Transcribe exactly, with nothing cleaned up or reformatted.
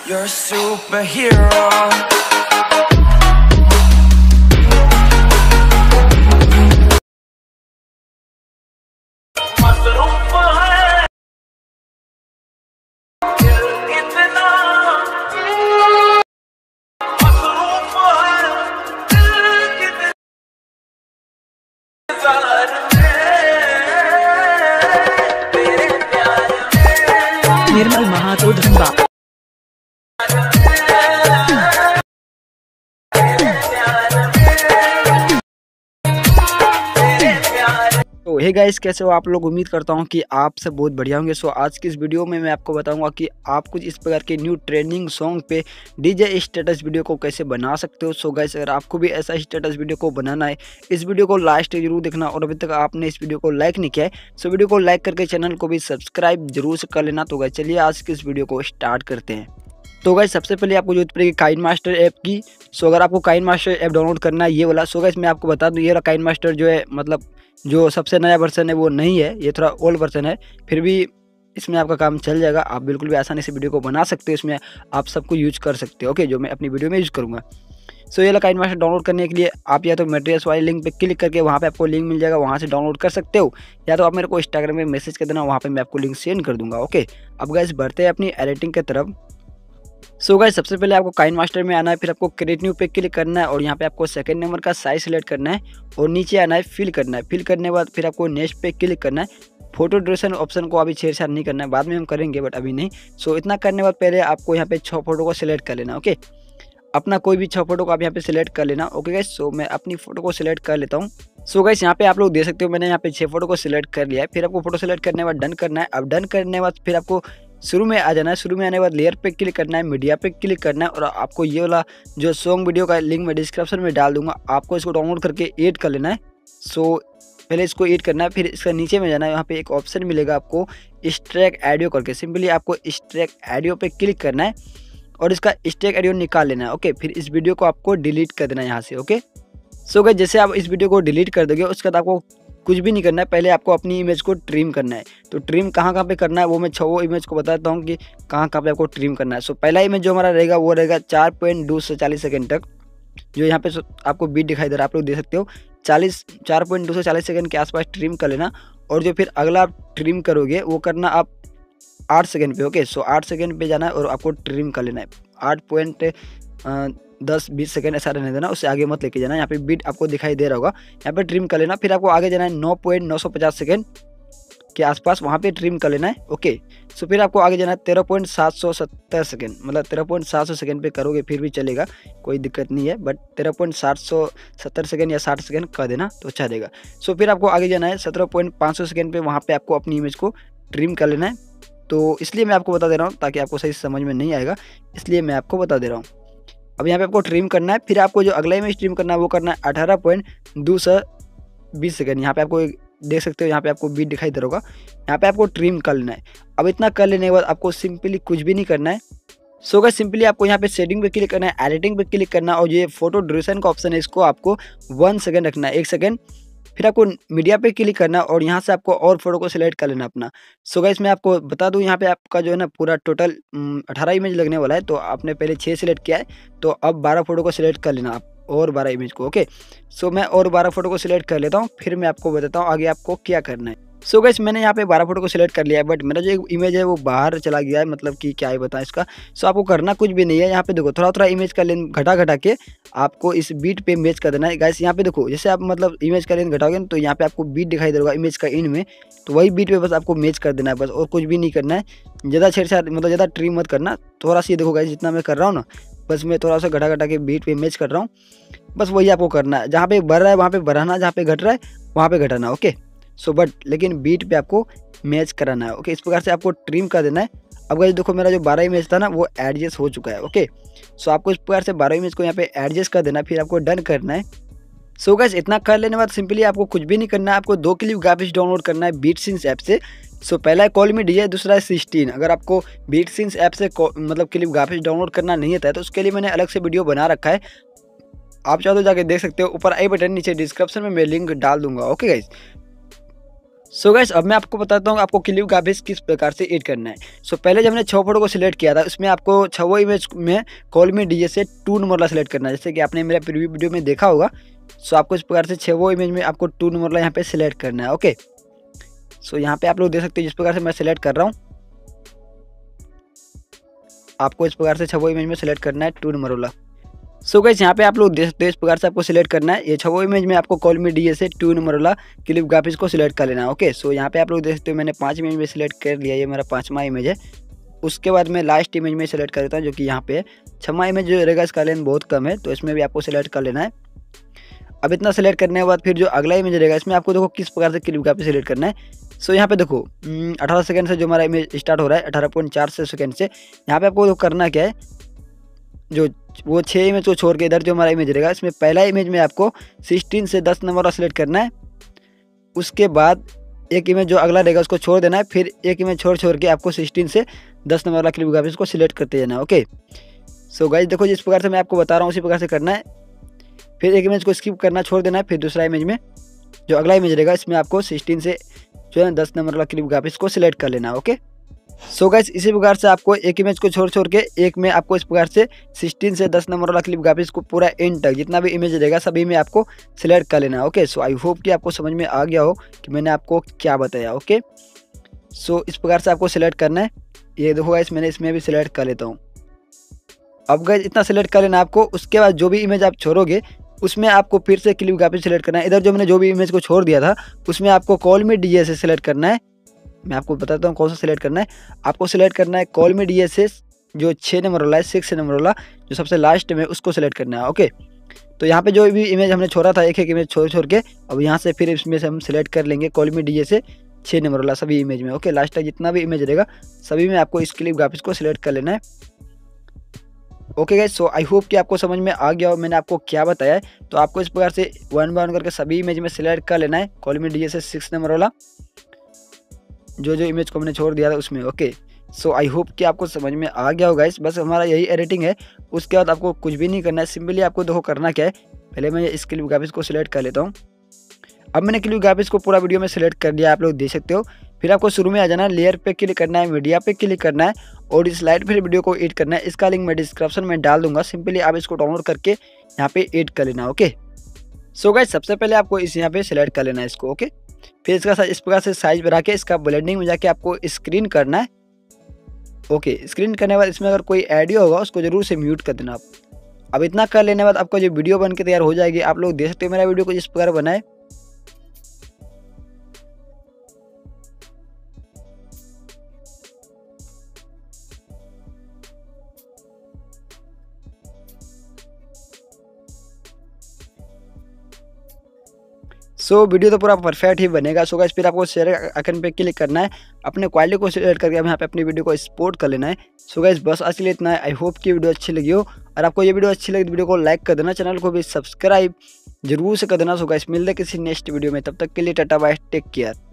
You're a superhero. निर्मल महातो धनबा तो hey guys, कैसे हो आप लोग। उम्मीद करता हूं कि आप सब बहुत बढ़िया होंगे। सो आज की इस वीडियो में मैं आपको बताऊंगा कि आप कुछ इस प्रकार के न्यू ट्रेंडिंग सॉन्ग पे डीजे स्टेटस वीडियो को कैसे बना सकते हो। सो गाइस, अगर आपको भी ऐसा स्टेटस वीडियो को बनाना है, इस वीडियो को लास्ट तक जरूर देखना। और अभी तक आपने इस वीडियो को लाइक नहीं किया है, सो वीडियो को लाइक करके चैनल को भी सब्सक्राइब जरूर से कर लेना। तो गाइस चलिए आज की इस वीडियो को स्टार्ट करते हैं। तो गाइस सबसे पहले आपको जरूरत पड़ेगी काइन मास्टर ऐप की। सो अगर आपको काइन मास्टर ऐप डाउनलोड करना है ये वाला, सो गाइस मैं आपको बता दूं, ये वाला काइन मास्टर जो है मतलब जो सबसे नया वर्जन है वो नहीं है, ये थोड़ा ओल्ड वर्जन है। फिर भी इसमें आपका काम चल जाएगा, आप बिल्कुल भी आसानी से वीडियो को बना सकते हो, इसमें आप सबको यूज कर सकते हो। ओके, जो मैं अपनी वीडियो में यूज करूँगा। सो ये वाला काइन मास्टर डाउनलोड करने के लिए आप या तो मटेरियल्स वाली लिंक पे क्लिक करके वहाँ पे आपको लिंक मिल जाएगा, वहाँ से डाउनलोड कर सकते हो, या तो आप मेरे को इंस्टाग्राम में मैसेज कर देना, वहाँ पे मैं आपको लिंक सेंड कर दूंगा। ओके, अब गाइस बढ़ते हैं अपनी एडिटिंग की तरफ। सो गाइस सबसे पहले आपको काइन मास्टर में आना है, फिर आपको क्रिएट न्यू पे क्लिक करना है और यहाँ पे आपको सेकंड नंबर का साइज सेलेक्ट करना है और नीचे आना है, फिल करना है। फिल करने के बाद फिर आपको नेक्स्ट पे क्लिक करना है। फोटो ड्यूरेशन ऑप्शन को अभी छेड़छाड़ नहीं करना है, बाद में हम करेंगे बट अभी नहीं। सो इतना करने के बाद पहले आपको यहाँ पे छः फोटो को सिलेक्ट कर लेना। ओके, अपना कोई भी छः फोटो को आप यहाँ पे सिलेक्ट कर लेना। ओके गाइस, सो मैं अपनी फोटो को सिलेक्ट कर लेता हूँ। सो गाइस यहाँ पे आप लोग देख सकते हो मैंने यहाँ पे छः फोटो को सिलेक्ट कर लिया है। फिर आपको फोटो सिलेक्ट करने के बाद डन करना है। अब डन करने के बाद फिर आपको शुरू में आ जाना है। शुरू में आने के बाद लेयर पे क्लिक करना है, मीडिया पे क्लिक करना है और आपको ये वाला जो सॉन्ग वीडियो का लिंक मैं डिस्क्रिप्शन में डाल दूंगा, आपको इसको डाउनलोड करके ऐड कर लेना है। सो पहले इसको ऐड करना है, फिर इसका नीचे में जाना है, यहाँ पे एक ऑप्शन मिलेगा आपको स्ट्रैक ऑडियो करके। सिंपली आपको स्ट्रैक ऑडियो पे क्लिक करना है और इसका स्ट्रैक ऑडियो निकाल लेना है। ओके, फिर इस वीडियो को आपको डिलीट कर देना है यहाँ से। ओके, सो गाइस जैसे आप इस वीडियो को डिलीट कर दोगे उसके बाद आपको कुछ भी नहीं करना है, पहले आपको अपनी इमेज को ट्रिम करना है। तो ट्रिम कहाँ कहाँ पे करना है वो मैं छो इमेज को बताता हूँ कि कहाँ कहाँ पे आपको ट्रिम करना है। सो पहला इमेज जो हमारा रहेगा वो रहेगा चार पॉइंट दो सौ चालीस सेकेंड तक, जो यहाँ पे आपको बीट दिखाई दे रहा है, आप लोग देख सकते हो। चालीस चार पॉइंट दो सौ चालीस सेकेंड के आसपास ट्रिम कर लेना। और जो फिर अगला आप ट्रिम करोगे वो करना आप आठ सेकेंड पे। ओके, सो आठ सेकेंड पे जाना है और आपको ट्रिम कर लेना है। आठ पॉइंट दस बीस सेकंड ऐसा रहने देना, उससे आगे मत लेके जाना। यहाँ पे बीट आपको दिखाई दे रहा होगा, यहाँ पे ट्रिम कर लेना। फिर आपको आगे जाना है नौ पॉइंट नौ सौ पचास सेकेंड के आसपास, वहाँ पे ट्रिम कर लेना है। ओके, सो फिर आपको आगे जाना है तेरह पॉइंट सात सौ सत्तर सेकेंड, मतलब तेरह पॉइंट सात सौ सेकेंड पे करोगे फिर भी चलेगा, कोई दिक्कत नहीं है, बट तेरह पॉइंट सात सौ सत्तर सेकेंड या साठ सेकेंड कर देना तो अच्छा रहेगा। सो फिर आपको आगे जाना है सत्रह पॉइंट पाँच सौ सेकेंड पे, वहाँ पे आपको अपनी इमेज को ट्रिम कर लेना है। तो इसलिए मैं आपको बता दे रहा हूँ ताकि आपको सही समझ में नहीं आएगा, इसलिए मैं आपको बता दे रहा हूँ। अब यहाँ पे आपको ट्रिम करना है, फिर आपको जो अगला इमेज ट्रिम करना है वो करना है अठारह पॉइंट दो सौ बीस सेकेंड। यहाँ पे आपको देख सकते हो, यहाँ पे आपको बीट दिखाई दे रहा होगा, यहाँ पे आपको ट्रिम कर लेना है। अब इतना कर लेने के बाद आपको सिंपली कुछ भी नहीं करना है। सो गाइस सिंपली आपको यहाँ पे सेटिंग पे क्लिक करना है, एडिटिंग पे क्लिक करना है और ये फोटो ड्यूरेशन का ऑप्शन है, इसको आपको वन सेकेंड रखना है, एक सेकेंड। फिर आपको मीडिया पे क्लिक करना है और यहाँ से आपको और फोटो को सिलेक्ट कर लेना अपना। सो गाइस मैं आपको बता दूं, यहाँ पे आपका जो है ना पूरा टोटल अठारह इमेज लगने वाला है। तो आपने पहले छः सिलेक्ट किया है, तो अब बारह फोटो को सिलेक्ट कर लेना आप, और बारह इमेज को। ओके, सो मैं और बारह फोटो को सिलेक्ट कर लेता हूँ, फिर मैं आपको बताता हूँ आगे आपको क्या करना है। सो गाइस मैंने यहाँ पे बारह फोटो को सिलेक्ट कर लिया है, बट मेरा जो इमेज है वो बाहर चला गया है, मतलब कि क्या ही बताएं इसका। सो आपको करना कुछ भी नहीं है, यहाँ पे देखो थोड़ा थोड़ा इमेज का लेंथ घटा घटा के आपको इस बीट पे मैच कर देना है। गाइस यहाँ पे देखो, जैसे आप मतलब इमेज का लेंथ घटाओगे तो यहाँ पे आपको बीट दिखाई दे रहा होगा इमेज का इन में, तो वही बीट पे बस आपको मैच कर देना है बस, और कुछ भी नहीं करना है। ज़्यादा छेड़छाड़ मतलब ज़्यादा ट्रिम मत करना, थोड़ा सा ये देखो गाइस जितना मैं कर रहा हूँ ना, बस मैं थोड़ा सा घटा घटा के बीट पे मैच कर रहा हूँ, बस वही आपको करना है। जहाँ पे बढ़ रहा है वहाँ पे बढ़ाना, जहाँ पे घट रहा है वहाँ पे घटाना। ओके, सो बट लेकिन बीट पे आपको मैच कराना है। ओके, इस प्रकार से आपको ट्रिम कर देना है। अब गाइस देखो मेरा जो बारह इमेज था ना वो एडजस्ट हो चुका है। ओके, सो आपको इस प्रकार से बारह इमेज को यहाँ पे एडजस्ट कर देना है, फिर आपको डन करना है। सो गाइस इतना कर लेने के बाद सिंपली आपको कुछ भी नहीं करना है, आपको दो क्लिप ग्राफिक्स डाउनलोड करना है बीटसिंस ऐप से। सो पहला है कॉल मी डीजे, दूसरा है सिक्सटीन। अगर आपको बीटसिंस ऐप से मतलब क्लिप ग्राफिक्स डाउनलोड करना नहीं आता है तो उसके लिए मैंने अलग से वीडियो बना रखा है, आप चाहो तो जाके देख सकते हो। ऊपर आई बटन, नीचे डिस्क्रिप्शन में मैं लिंक डाल दूंगा। ओके गाइस, सो गाइस अब मैं आपको बताता हूँ आपको क्लिप ग्राफिक्स किस प्रकार से एड करना है। सो so, पहले जब हमने छः फोटो को सिलेक्ट किया था उसमें आपको छवो इमेज में कॉल मी डीजे से टू नंबर वाला सिलेक्ट करना है, जैसे कि आपने मेरा प्रीव्यू वीडियो में देखा होगा। सो so, आपको इस प्रकार से छवो इमेज में आपको टू नंबर वाला यहाँ पे सिलेक्ट करना है। ओके, सो so, यहाँ पे आप लोग देख सकते हो जिस प्रकार से मैं सिलेक्ट कर रहा हूँ, आपको इस प्रकार से छवो इमेज में सिलेक्ट करना है टू नंबर वाला। सो गाइस यहाँ पे आप लोग देख सकते हो इस प्रकार से आपको सिलेक्ट करना है। ये छवो इमेज में आपको कॉल मी डीजे से टू नंबर वाला क्लिप ग्राफिक्स को सिलेक्ट कर लेना है। ओके, सो यहाँ पे आप लोग देख सकते हो मैंने पांच इमेज में सिलेक्ट कर लिया, ये मेरा पांचवा इमेज है। उसके बाद मैं लास्ट इमेज में सिलेक्ट कर देता हूँ जो कि यहाँ पे है। छठवां इमेज जो रहेगा इसका लेंथ बहुत कम है, तो इसमें भी आपको सिलेक्ट कर लेना है। अब इतना सिलेक्ट करने के बाद फिर जो अगला इमेज रहेगा इसमें आपको देखो किस प्रकार से क्लिप ग्राफिक्स सिलेक्ट करना है। सो यहाँ पे देखो अठारह सेकंड से जो हमारा इमेज स्टार्ट हो रहा है, अठारह पॉइंट चार से सेकंड से। यहाँ पे आपको करना क्या है, जो वो छः इमेज को छोड़ के इधर जो हमारा इमेज रहेगा इसमें पहला इमेज में आपको सिक्सटीन से दस नंबर वाला सिलेक्ट करना है। उसके बाद एक इमेज जो अगला रहेगा उसको छोड़ देना है, फिर एक इमेज छोड़ छोड़ के आपको सिक्सटीन से दस नंबर वाला क्लिप ग्राफिक्स को सिलेक्ट करते जाना है। ओके, सो गाइस देखो जिस प्रकार से मैं आपको बता रहा हूँ उसी प्रकार से करना है। फिर एक इमेज को स्किप करना छोड़ देना है, फिर दूसरा इमेज में जो अगला इमेज रहेगा इसमें आपको सिक्सटीन से जो है दस नंबर वाला क्लिप ग्राफिक्स को सिलेक्ट कर लेना है। ओके, सो गाइस इसी प्रकार से आपको एक इमेज को छोड़ छोड़ के एक में आपको इस प्रकार से सिक्सटीन से दस नंबर वाला क्लिप ग्राफिक्स को पूरा एंड तक जितना भी इमेज रहेगा सभी में आपको सिलेक्ट कर लेना है। ओके, सो आई होप कि आपको समझ में आ गया हो कि मैंने आपको क्या बताया। ओके, सो इस प्रकार से आपको सिलेक्ट करना है। ये देखो गाइस मैंने इसमें भी सिलेक्ट कर लेता हूँ। अब गाइस इतना सिलेक्ट कर लेना आपको। उसके बाद जो भी इमेज आप छोड़ोगे उसमें आपको फिर से क्लिप ग्राफिक्स सिलेक्ट करना है। इधर जो मैंने जो भी इमेज को छोड़ दिया था उसमें आपको कॉल मी डीजे से सिलेक्ट करना है। मैं आपको बताता हूँ कौन सा सिलेक्ट करना है। आपको सिलेक्ट करना है कॉल मी डीजे से जो छः नंबर वाला है, सिक्स नंबर वाला जो सबसे लास्ट में उसको सिलेक्ट करना है। ओके, तो यहाँ पे जो भी इमेज हमने छोड़ा था एक एक इमेज छोड़ छोड़ के अब यहाँ से फिर इसमें से हम सिलेक्ट कर लेंगे कॉल मी डीजे से छः नंबर वाला सभी इमेज में। ओके, लास्ट तक जितना भी इमेज रहेगा सभी में आपको इस क्लिप ग्राफिक्स को सिलेक्ट कर लेना है। Okay guys, so I hope कि आपको समझ में आ गया हो मैंने आपको क्या बताया है। तो आपको इस प्रकार से वन बाय वन करके सभी इमेज में सिलेक्ट कर लेना है कॉल मी डीजे से सिक्स नंबर वाला जो जो इमेज को हमने छोड़ दिया था उसमें। ओके, सो आई होप कि आपको समझ में आ गया हो गाइस। बस हमारा यही एडिटिंग है, उसके बाद आपको कुछ भी नहीं करना है। सिंपली आपको देखो करना क्या है, पहले मैं इस क्लिप ग्राफिक्स को सिलेक्ट कर लेता हूँ। अब मैंने क्लिप ग्राफिक्स को पूरा वीडियो में सिलेक्ट कर लिया, आप लोग देख सकते हो। फिर आपको शुरू में आ जाना है, लेयर पे क्लिक करना है, मीडिया पे क्लिक करना है और इस स्लाइड फिर वीडियो को एड करना है। इसका लिंक मैं डिस्क्रिप्शन में डाल दूंगा, सिंपली आप इसको डाउनलोड करके यहाँ पे एड कर लेना। ओके, सो गाइस सबसे पहले आपको इस यहाँ पे सिलेक्ट कर लेना है इसको। ओके, फिर इसका इस प्रकार से साइज बढ़ा के इसका ब्लेंडिंग में जाके आपको स्क्रीन करना है। ओके, स्क्रीन करने के बाद इसमें अगर कोई ऑडियो होगा उसको जरूर से म्यूट कर देना आप। अब इतना कर लेने के बाद आपका जो वीडियो बन के तैयार हो जाएगी। आप लोग देख सकते हो मेरा वीडियो को जिस प्रकार बना है। सो so, वीडियो तो पूरा परफेक्ट ही बनेगा। सो गाइस फिर आपको शेयर आइकन पे क्लिक करना है, अपने क्वालिटी को सिलेक्ट करके अब यहाँ पे अपनी वीडियो को एक्सपोर्ट कर लेना है। सो गाइस बस आज के लिए इतना है। आई होप कि वीडियो अच्छी लगी हो, और आपको ये वीडियो अच्छी लगी तो वीडियो को लाइक कर देना, चैनल को भी सब्सक्राइब जरूर से कर देना। सो गाइस मिलते किसी नेक्स्ट वीडियो में, तब तक के लिए टाटा बाय, टेक केयर।